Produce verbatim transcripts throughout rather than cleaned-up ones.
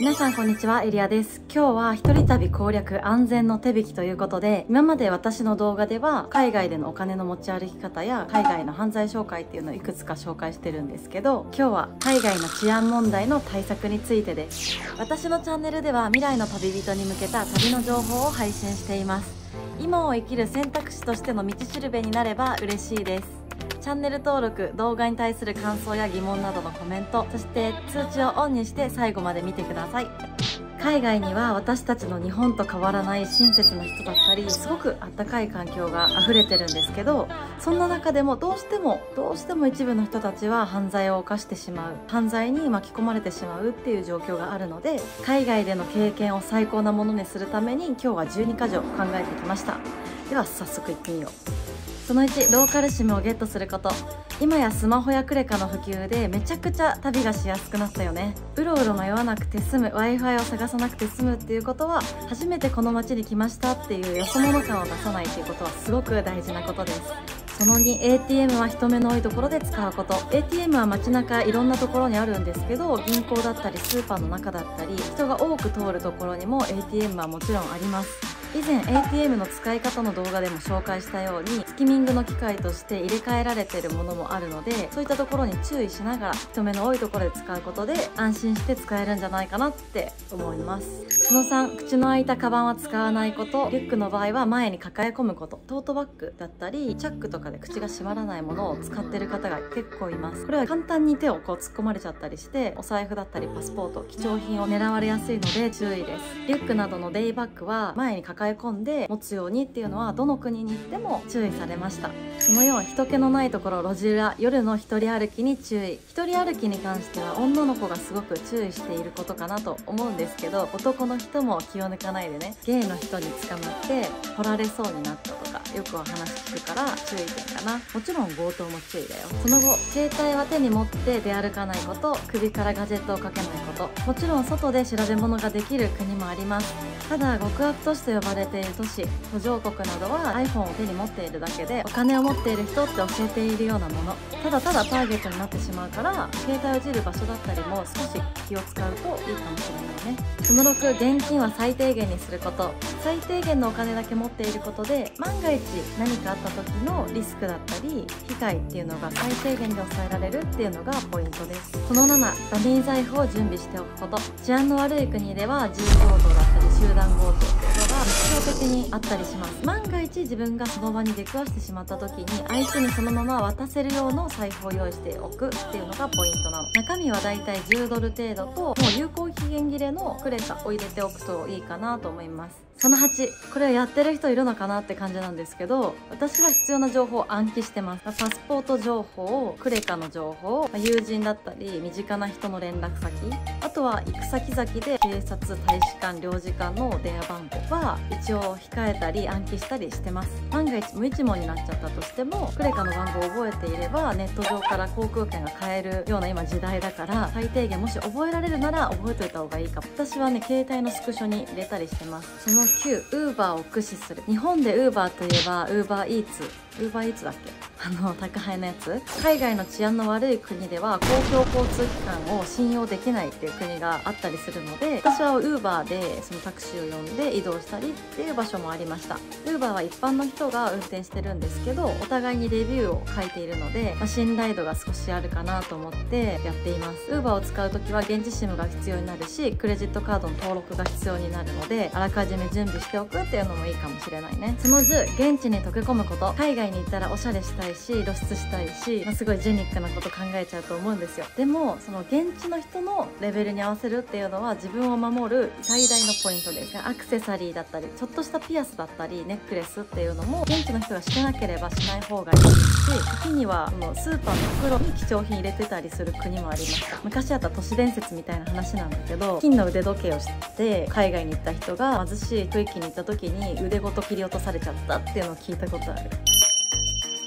皆さんこんにちは、エリアです。今日は一人旅攻略安全の手引きということで、今まで私の動画では海外でのお金の持ち歩き方や海外の犯罪紹介っていうのをいくつか紹介してるんですけど、今日は海外の治安問題の対策についてです。私のチャンネルでは未来の旅人に向けた旅の情報を配信しています。今を生きる選択肢としての道しるべになれば嬉しいです。チャンネル登録、動画に対する感想や疑問などのコメント、そして通知をオンにして最後まで見てください。海外には私たちの日本と変わらない親切な人だったり、すごくあったかい環境が溢れてるんですけど、そんな中でもどうしてもどうしても一部の人たちは犯罪を犯してしまう、犯罪に巻き込まれてしまうっていう状況があるので、海外での経験を最高なものにするために今日はじゅうにか条考えてきました。では早速いってみよう。そのいち、ローカルシムをゲットすること。今やスマホやクレカの普及でめちゃくちゃ旅がしやすくなったよね。うろうろ迷わなくて済む、 Wi-Fi を探さなくて済むっていうことは、初めてこの街に来ましたっていうよそ者感を出さないっていうことはすごく大事なことです。そのに、エーティーエム は人目の多いところで使うこと。 エーティーエム は街中いろんなところにあるんですけど、銀行だったりスーパーの中だったり人が多く通るところにも エーティーエム はもちろんあります。以前 エーティーエム の使い方の動画でも紹介したように、スキミングの機械として入れ替えられているものもあるので、そういったところに注意しながら人目の多いところで使うことで安心して使えるんじゃないかなって思います。そのさん、口の開いたカバンは使わないこと。リュックの場合は前に抱え込むこと。トートバッグだったりチャックとかで口が閉まらないものを使ってる方が結構います。これは簡単に手をこう突っ込まれちゃったりして、お財布だったりパスポート、貴重品を狙われやすいので注意です。リュックなどのデイバッグは前に抱え込んで持つようにっていうのはどの国に行っても注意されました。そのよん、人気のないところ、路地裏、夜の一人歩きに注意。一人歩きに関しては女の子がすごく注意していることかなと思うんですけど、男の人も気を抜かないでね。ゲイの人に捕まって取られそうになったとかよくお話聞くから注意点かな。もちろん強盗も注意だよ。その後、携帯は手に持って出歩かないこと。首からガジェットをかけないこと。もちろん外で調べ物ができる国もあります。ただ極悪都市と呼ばれている都市、途上国などは iPhone を手に持っているだけでお金を持っている人って教えているようなもの。ただただターゲットになってしまうから、携帯をいじる場所だったりも少し気を使うといいかもしれないね。そのろく、現金は最低限にすること。最低限のお金だけ持っていることで、万が一何かあった時のリスクだったり被害っていうのが最低限で抑えられるっていうのがポイントです。そのなな、ダミー財布を準備しておくこと。治安の悪い国では銃強盗だったり集団強盗っていうのが日常的にあったりします。万が一自分がその場に出くわしてしまった時に相手にそのまま渡せる用の財布を用意しておくっていうのがポイントなの。中身はだいたいじゅうドル程度と、もう有効期限切れのクレカを入れておくといいかなと思います。そのはち、これをやってる人いるのかなって感じなんですけど、私は必要な情報を暗記してます。パスポート情報、クレカの情報、友人だったり身近な人の連絡先、あとは行く先々で警察、大使館、領事館の電話番号は一応控えたり暗記したりしてます。万が一無一文になっちゃったとしても、クレカの番号を覚えていればネット上から航空券が買えるような今時代だから、最低限もし覚えられるなら覚えておいた方がいいかも。私はね、携帯のスクショに入れたりしてます。そのきゅう、ウーバーを駆使する。日本でウーバーといえばウーバーイーツウーバーイーツだっけ、あの宅配のやつ。海外の治安の悪い国では公共交通機関を信用できないっていう国があったりするので、私はウーバーでそのタクシーを呼んで移動したりっていう場所もありました。ウーバーは一般の人が運転してるんですけど、お互いにレビューを書いているので、まあ、信頼度が少しあるかなと思ってやっています。ウーバーを使うときは現地シムが必要になるし、クレジットカードの登録が必要になるので、あらかじめ準備しておくっていうのもいいかもしれないね。そのじゅう、現地に溶け込むこと。海外に行ったらおしゃれしたいし露出したいし、まあ、すごいジェニックなこと考えちゃうと思うんですよ。でもその現地の人のレベルに合わせるっていうのは自分を守る最大のポイントです。アクセサリーだったりちょっとしたピアスだったりネックレスっていうのも現地の人がしてなければしない方がいいですし、時にはそのスーパーの袋に貴重品入れてたりする国もありました。昔あった都市伝説みたいな話なんだけど、金の腕時計をして海外に行った人が貧しい区域に行った時に腕ごと切り落とされちゃったっていうのを聞いたことある。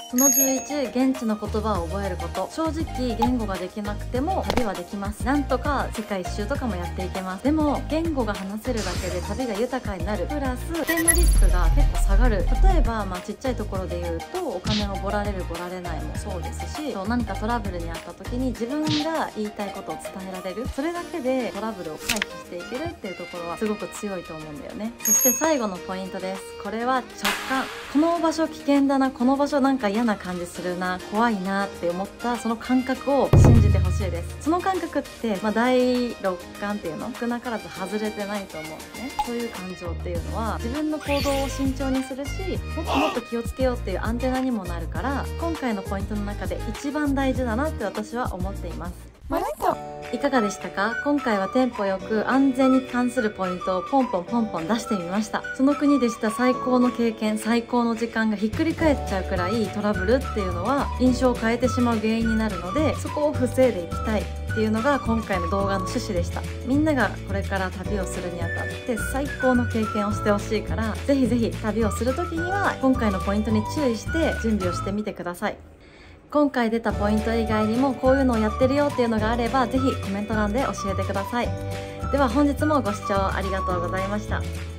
そのじゅういち、現地の言葉を覚えること。正直言語ができなくても旅はできます。なんとか世界一周とかもやっていけます。でも言語が話せるだけで旅が豊かになるプラス保険のリスクが結構下がる。例えば、まあ、ちっちゃいところで言うとお金をボラれるボラれないもそうですし、何かトラブルにあった時に自分が言いたいことを伝えられる、それだけでトラブルを回避していけるっていうところはすごく強いと思うんだよね。そして最後のポイントです。これは直感。この場所危険だな、この場所なんか嫌な感じするな、怖いなって思ったその感覚を信じてほしいです。その感覚って、まあ、第六感っていうの少なからず外れてないと思うんですね。そういう感情っていうのは自分の行動を慎重にするし、もっともっと気をつけようっていうアンテナにもなるから、今回のポイントの中で一番大事だなって私は思っています。いかがでしたか？今回はテンポよく安全に関するポイントをポンポンポンポン出してみました。その国でした最高の経験、最高の時間がひっくり返っちゃうくらいトラブルっていうのは印象を変えてしまう原因になるので、そこを防いでいきたいっていうのが今回の動画の趣旨でした。みんながこれから旅をするにあたって最高の経験をしてほしいから、ぜひぜひ旅をする時には今回のポイントに注意して準備をしてみてください。今回出たポイント以外にもこういうのをやってるよっていうのがあれば、ぜひコメント欄で教えてください。では本日もご視聴ありがとうございました。